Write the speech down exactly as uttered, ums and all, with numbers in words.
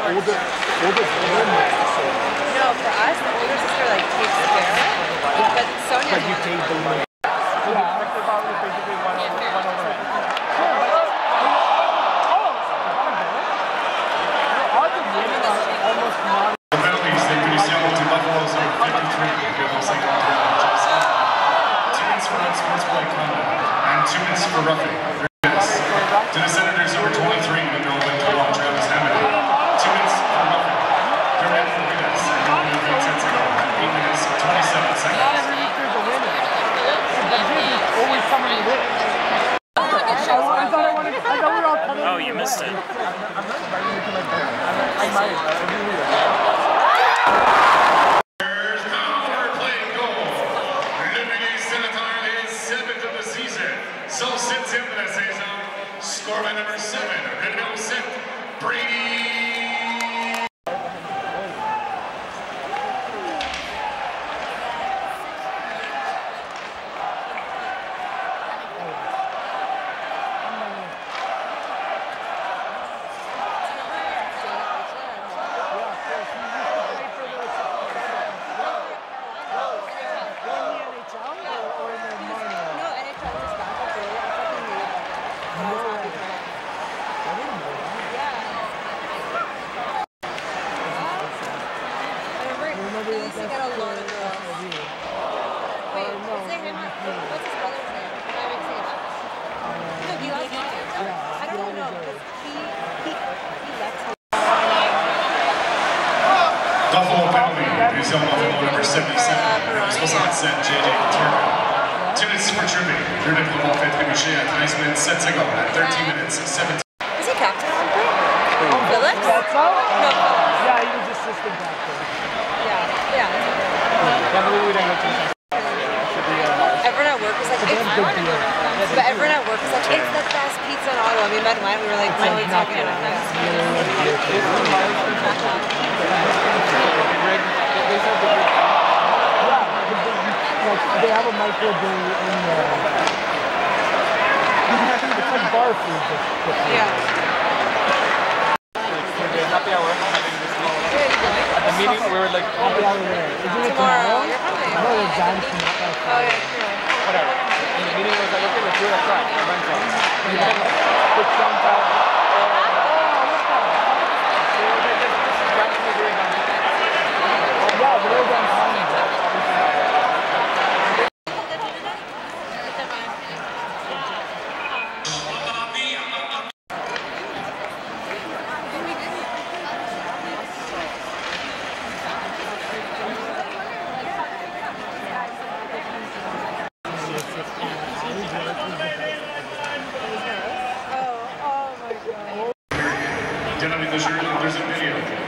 older, older brother makes the same. No, for us, the older sister like takes care of it, but Sonia. But you take the money. Yeah. Basically one over, one over. Almost not. The penalties, they pretty similar to Buffalo's are fifty-three. Two minutes for unsportsmanlike conduct and two minutes for roughing. To the Senators, number twenty-three, the goal went to along Travis Hammond. Two minutes for roughing. Comrie and Craig Anderson, and one minute ten seconds. Eight minutes, twenty-seven seconds. Not every week there's a winner. But there's always somebody who wins. I thought I wanted. I thought we were all coming. Oh, you missed it. I might. Power play goal. Comrie Senators is seventh of the season. So septième de la saison. Score by number seven. Numéro sept, Brady. Buffalo penalty. He's on Buffalo number seventy-seven. soixante-sept, J J Turner. Two minutes for tripping. Third of the ball, fifth Comrie at nice minutes, set to go at thirteen minutes, seventeen. Is he captain on Phillips? No, Phillips. Yeah, he was assistant captain. Yeah, yeah. Can't believe we didn't go to the Everyone at work was like, it's but everyone at work was like, it's the best pizza in Ottawa. Me and Ben went, we were like, what are we talking about? They have a microwave in there. It's like bar food. Yeah. Happy hour having this week. At the meeting, we were like, happy hour there. Isn't it Tomorrow? You're coming. No, the exams not that far. Oh, yeah, true. Whatever. And the meeting was like, okay, let's do it outside. I went from. Yeah. It's downtown. Yeah, we're downtown. Gentlemen, there's a video.